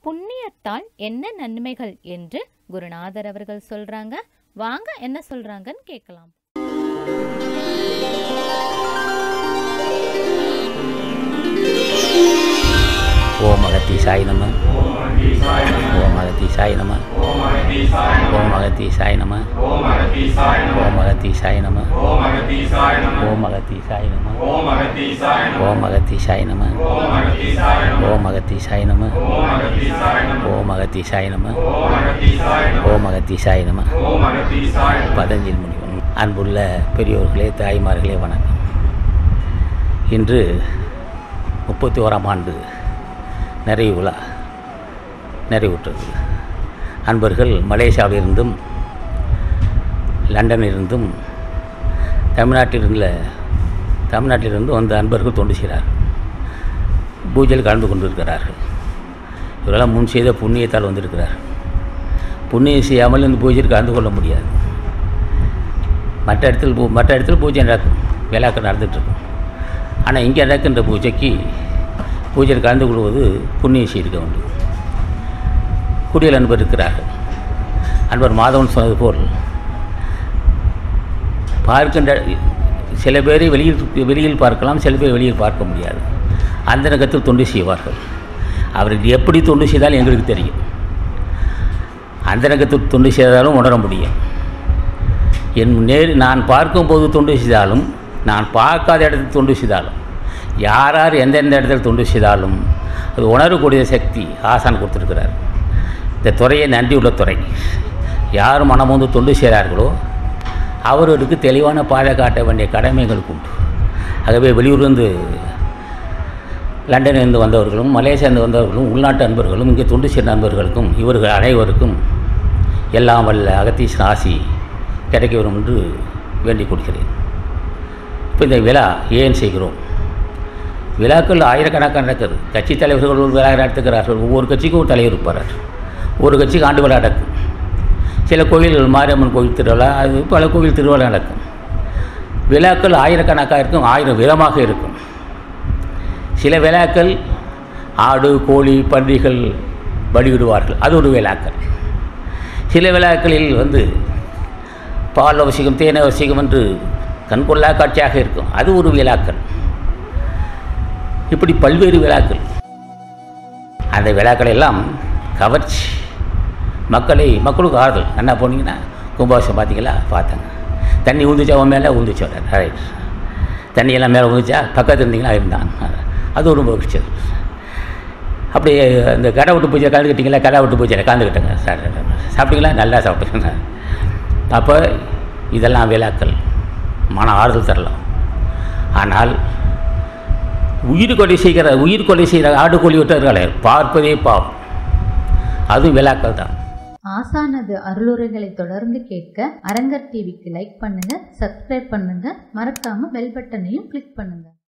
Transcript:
புண்ணியத்தால் என்ன நன்மைகள் என்று குருநாதர் அவர்கள் சொல்றாங்க. வாங்க என்ன சொல்றாங்கன்னு கேட்கலாம். ஓம் அகத்தீசாய நம. ஓம் அகத்தீசாய நம. ஓம் அகத்தீசாய நம. ஓம் அகத்தீசாய நம. ஓம் அகத்தீசாய நம. ஓம் அகத்தீசாய நம. ஓம் அகத்தீசாய நம. ஓம் அகத்தீசாய நம. ஓம் அகத்தீசாய நம. ஓம் அகத்தீசாய நம. ஓம் அகத்தீசாய நம. பதஞ்சலி முனிவன். அன்புள்ள பெரியோர்களே, தாய்மார்களே, வணக்கம். இன்று 31ஆம் ஆண்டு நிறைவு விழா நிறைவுற்றது. அன்பர்கள் மலேசியாவிலிருந்தும் லண்டனிலிருந்தும் தமிழ்நாட்டிலிருந்து வந்த அன்பர்கள் தொண்டு செய்கிறார். பூஜையில் கலந்து கொண்டிருக்கிறார்கள். இவரெல்லாம் முன் செய்த புண்ணியத்தால் வந்திருக்கிறார். புண்ணியம் செய்யாமல் இந்த பூஜையில் கலந்து கொள்ள முடியாது. மற்ற இடத்தில் பூஜை நடக்கும், விழாக்கள் நடந்துகிட்ருக்கும். ஆனால் இங்கே நடக்கின்ற பூஜையில் கலந்து கொள்வது புண்ணியம் செய்திருக்க வேண்டும். குடியல் அன்பர் இருக்கிறார்கள். அன்பர் மாதவன் சொன்னது போல் பார்க்கின்ற சில பேரை வெளியில் பார்க்கலாம், சில பேர் வெளியில் பார்க்க முடியாது. அந்த நகத்தில் தொண்டு செய்வார்கள். அவர்கள் எப்படி தொண்டு செய்தாலும் எங்களுக்கு தெரியும். அந்த நகத்தில் தொண்டு செய்தாலும் உணர முடியும். நான் பார்க்கும்போது தொண்டு செய்தாலும், நான் பார்க்காத இடத்தில் தொண்டு செய்தாலும், யார் எந்தெந்த இடத்துல தொண்டு செய்தாலும் அது உணரக்கூடிய சக்தி ஆசான் கொடுத்துருக்கிறார். இந்த துறையை நன்றியுள்ள துறை. யார் மனம் வந்து தொண்டு செய்கிறார்களோ அவர்களுக்கு தெளிவான பாதை காட்ட வேண்டிய கடமைகளுக்கு உண்டு. ஆகவே வெளியூர்லேருந்து லண்டனிலிருந்து வந்தவர்களும் மலேசியாவிலிருந்து வந்தவர்களும் உள்நாட்டு அன்பர்களும் இங்கே தொண்டு செய்கிற நண்பர்களுக்கும் இவர்கள் அனைவருக்கும் எல்லாம் வல்ல அகத்தீஸ்வரன் ஆசி கிடைக்க வரும் என்று வேண்டிக் கொள்கிறேன். இப்போ இந்த விழா ஏன் செய்கிறோம்? விழாக்கள் ஆயிரக்கணக்கான நடக்குது. கட்சி தலைவர்கள் ஒரு விழா நடத்துகிறார்கள். ஒவ்வொரு கட்சிக்கும் ஒரு தலைவர் இருப்பார். ஒரு கட்சிக்கு ஆண்டு விழா நடக்கும். சில கோயில்கள், மாரியம்மன் கோயில் திருவிழா, அது பல கோவில் திருவிழா நடக்கும். விழாக்கள் ஆயிரக்கணக்காக இருக்கும், 1000 விதமாக இருக்கும். சில விழாக்கள் ஆடு, கோழி, பன்றிகள் பலியிடுவார்கள், அது ஒரு விழாக்கள். சில விழாக்களில் பால் அவசியம், தேன் அவசியம் என்று கண்கொள்ளா காட்சியாக இருக்கும், அது ஒரு விழாக்கள். இப்படி பல்வேறு விழாக்கள். அந்த விழாக்கள் எல்லாம் கவர்ச்சி, மக்களுக்கு ஆறுதல். என்ன போனீங்கன்னா கும்பாபிஷேகம் பார்த்தீங்களா? பார்த்தாங்க. தண்ணி ஊந்துச்சா அவன் மேலே ஊந்துச்சு, ரைட். தண்ணியெல்லாம் மேலே ஊந்துச்சா பக்கத்தில் இருந்தீங்களா? இருந்தான். அது ஒரு மகிழ்ச்சி. அப்படி இந்த கடை விட்டு பூஜை கலந்துக்கிட்டீங்களா? கடை விட்டு பூஜையில் கலந்துக்கிட்டேங்க. சாப்பிட்டீங்களா? நல்லா சாப்பிட்டுங்க. அப்போ இதெல்லாம் விழாக்கள், மன ஆறுதல் தரலாம். ஆனால் உயிர் கொலை செய்கிற ஆடு கோழி விட்டார்களே, பார்ப்பதே பாவம். அதுவும் விழாக்கள் தான். ஆசானது அருளுரைகளை தொடர்ந்து கேட்க அரங்கர் டிவிக்கு லைக் பண்ணுங்க, சப்ஸ்கிரைப் பண்ணுங்க, மறக்காம பெல் பட்டனையும் கிளிக் பண்ணுங்க.